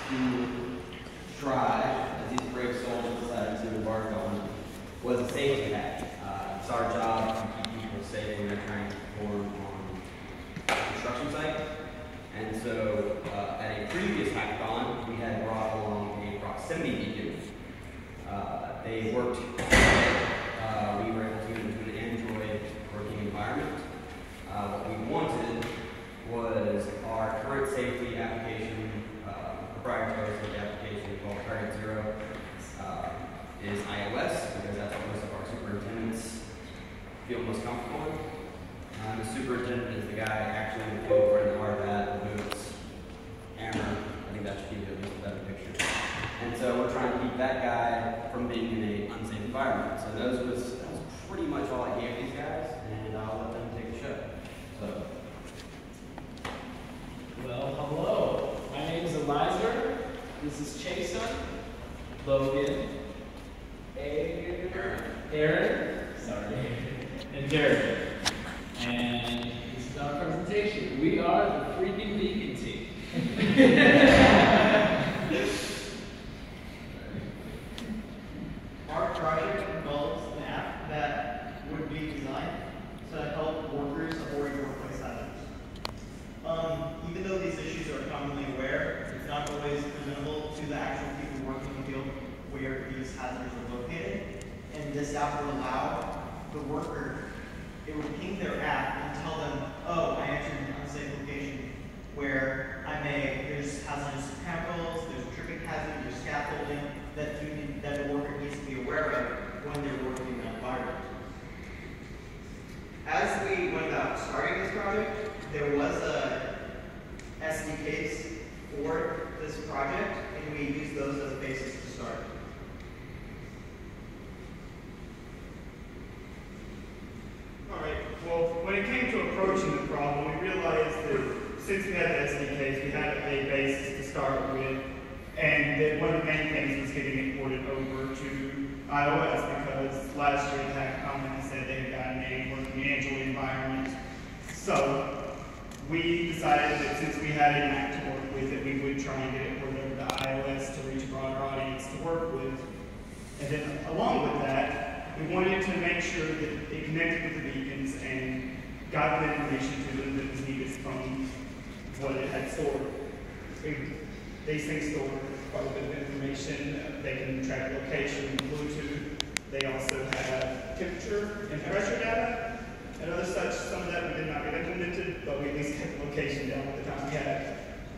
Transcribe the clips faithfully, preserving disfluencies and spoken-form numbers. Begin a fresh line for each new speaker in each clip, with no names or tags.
to try, as these brave souls decided to embark on, was a safety hack. Uh, it's our job to keep people safe when they're trying to perform on a construction site. And so uh, at a previous hackathon, we had brought along a proximity beacon. Uh, they worked, uh, we were able to move to an Android working environment. Uh, what we wanted was our current safety application, uh, proprietary safety application called Target Zero, uh, is iOS, because that's what most of our superintendents feel most comfortable in. Uh, the superintendent is the guy actually in the field wearing the hard hat, the boots, hammer. I think that should give you at least a better picture. And so we're trying to keep that guy from being in an unsafe environment. So those was, that was pretty much all I gave these guys, and I'll let them take a show. So.
Well, hello. My name is Eliza. This is Chasen, Logan, Aaron, Aaron, sorry, and Jared. And this is our presentation. We are the freaking Beacon team.
Our project involves an app that would be designed to help workers avoid workplace hazards. Um, even though these issues are commonly aware, it's not always presentable to the actual people working in the field where these hazards are located. And this app would allow the worker, it would ping their app and tell them, oh, I entered an unsafe location where I may, there's hazardous chemicals, there's tripping hazard, there's scaffolding that, you need, that the worker needs to be aware of when they're working in that environment. As we went about starting this project, there was a S D Ks for this project, and we used those as a basis to start.
All right, well, when it came to approaching the problem, we realized that since we had the S D Ks, we had a basis to start with, and that one of the main things was getting it ported over to iOS, because last year the hackathon said they had gotten a working Android environment. So we decided that since we had an app to work with, that we would try and get it ported over to iOS to reach a broader audience to work with. And then along with that, we wanted to make sure that it connected with the beacons and got the information to them that was needed from what it had stored. These things store quite a bit of information. They can track location, Bluetooth. They also have temperature and pressure data and other such. Some of that we did not get implemented, but we at least kept the location down at the time we had it.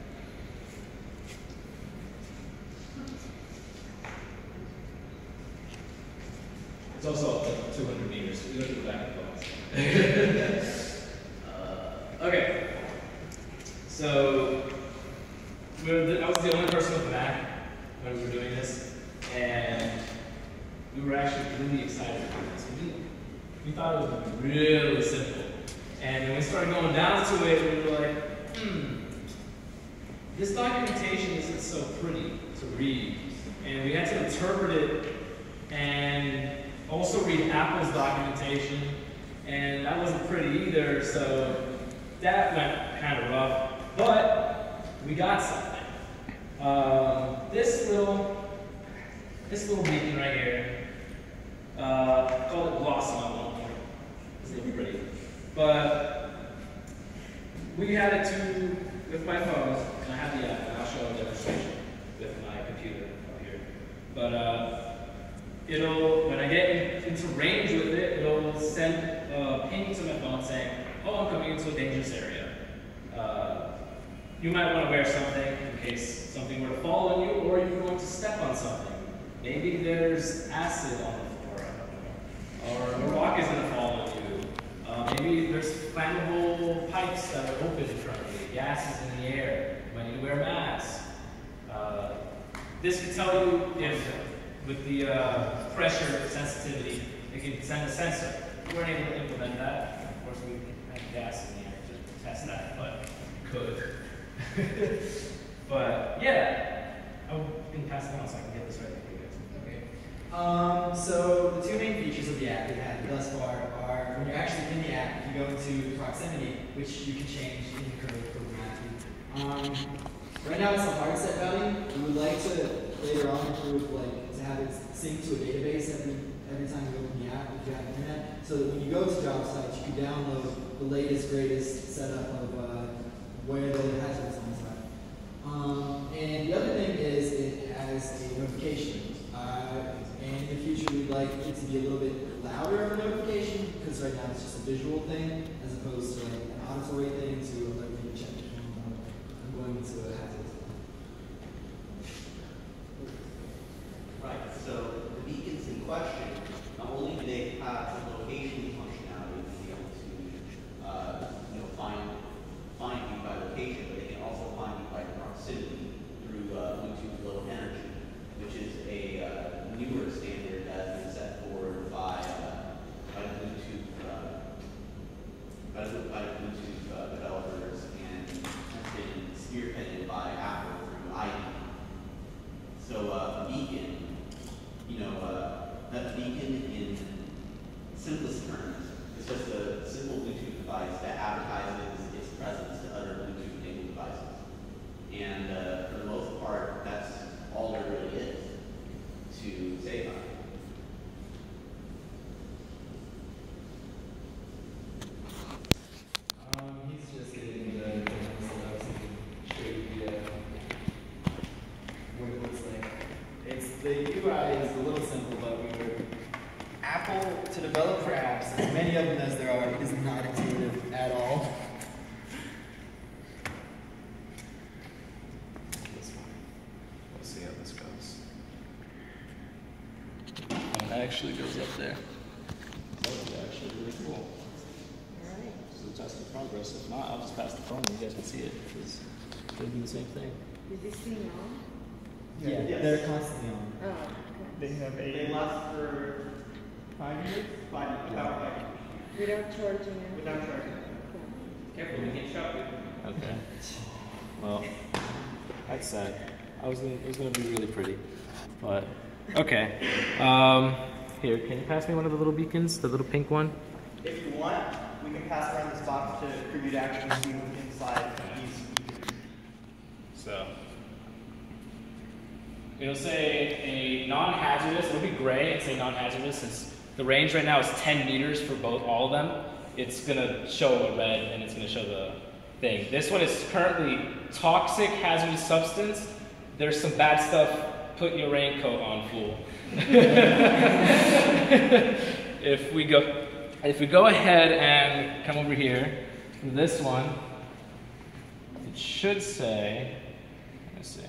It's also up to two hundred meters, so we go to the back of the box. uh, okay. So, we were the, I was the only person with the Mac when we were doing this, and we were actually really excited about this. We, we thought it would be really simple. And when we started going down to it, we were like, hmm, this documentation isn't so pretty to read. And we had to interpret it and also read Apple's documentation, and that wasn't pretty either, so that went kind of rough, but we got something. Um, this little, this little beacon right here, uh, called it Blossom at one point. It's really pretty, but we had it to with my phone, and I have the app, and I'll show a demonstration with my computer up here. But uh, it'll, when I get in, into range with it, it'll send a ping to my phone saying, oh, I'm coming into a dangerous area. Uh, you might want to wear something in case something were to fall on you, or you're going to step on something. Maybe there's acid on the floor, I don't know. Or a rock is going to fall on you. Uh, maybe there's flammable pipes that are open in front of you. Gas is in the air. You might need to wear a mask. Uh, this can tell you if, with the uh, pressure sensitivity, it can send a sensor. We weren't able to implement that. Of course, we had gas in the air to test that, but we could. But yeah, I'm going to pass it on so I can get this right for you guys.
Okay. Um, so the two main features of the app we've had thus far are when you're actually in the app, you go into proximity, which you can change in the code programmatically. Um, right now it's the hard set value. We would like to later on improve, like, to have it sync to a database every every time you open the app if you have internet, so that when you go to job sites, you can download the latest, greatest setup of uh, where the hazards on site. Um, and the other thing is it has a notification. Uh, and in the future, we'd like it to be a little bit louder of a notification, because right now it's just a visual thing, as opposed to like an auditory thing to alert me to check if I'm going into a hazard.
Right, so the beacons in question, not only do they have the location functionality to be able to, uh, you know, find find you by location, but they can also find you by proximity through uh, Bluetooth Low Energy, which is a uh, newer standard that has been set forward by uh, by Bluetooth uh, by, by Bluetooth uh, developers and has been spearheaded by Apple through I D. So uh, beacon. You know, uh, that beacon in simplest terms is just a simple Bluetooth device that advertises its presence to other Bluetooth-enabled devices. And uh, for the most part, that's all there really is to say about it.
Um, he's just getting the demos so that we can show you the, uh, what it looks like. It's, the U I is a little simple, but we were, Apple, to develop for apps, as many of them as there are, is not intuitive at all.
We'll see how this goes. Oh, it actually goes up there. That would be actually really cool.
Alright.
So the test of progress. If not, I'll just pass the phone. You guys can see it. Because it'll do the same thing.
Is this thing on?
Yeah,
Yes.
they're constantly on.
Oh, okay.
They have
They
a
last for
five years?
five, about five,
Without charging it?
without charging.
Careful, we get shot.
Okay. Well, that's sad. I was gonna, it was gonna be really pretty, but okay. Um, here, can you pass me one of the little beacons, the little pink one?
If you want, we can pass around this box to, for you to actually see what's inside these.
So it'll say a non-hazardous. It'll be gray and say non-hazardous. Since the range right now is ten meters for both all of them, it's gonna show a red and it's gonna show the thing. This one is currently toxic hazardous substance. There's some bad stuff. Put your raincoat on, fool. if we go, if we go ahead and come over here, this one, it should say. Let's see.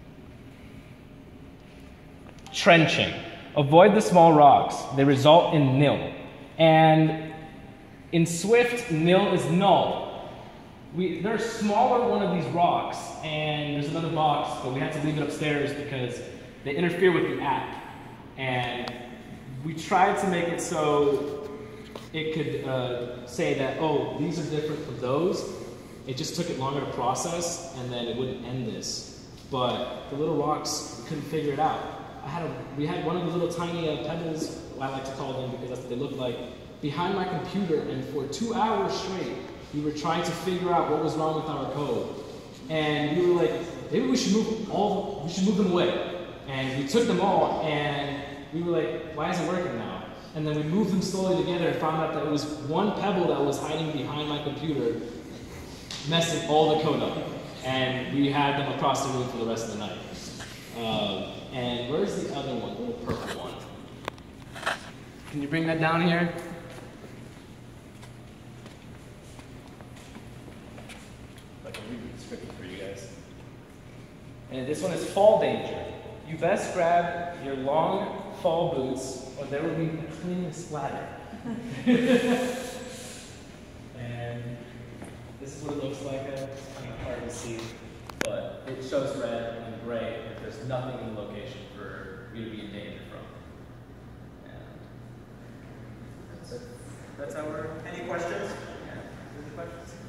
Trenching. Avoid the small rocks. They result in nil. And in Swift, nil is null. We, they're a smaller one of these rocks, and there's another box, but we had to leave it upstairs because they interfere with the app. And we tried to make it so it could uh, say that, oh, these are different from those. It just took it longer to process, and then it wouldn't end this. But the little rocks, we couldn't figure it out. I had a, we had one of the little tiny uh, pebbles, I like to call them because that's what they look like, behind my computer, and for two hours straight, we were trying to figure out what was wrong with our code. And we were like, maybe we should move all, we should move them away. And we took them all, and we were like, why is it working now? And then we moved them slowly together and found out that it was one pebble that was hiding behind my computer, messing all the code up. And we had them across the room for the rest of the night. Um, and where's the other one, the little purple one? Can you bring that down here? I can read the description for you guys. And this one is fall danger. You best grab your long fall boots, or there will be a clean splatter. And this is what it looks like. It's kind of hard to see, but it shows red and gray if there's nothing in the location for you to be in danger from. And that's it. That's our.
Any questions?
Yeah. Any questions?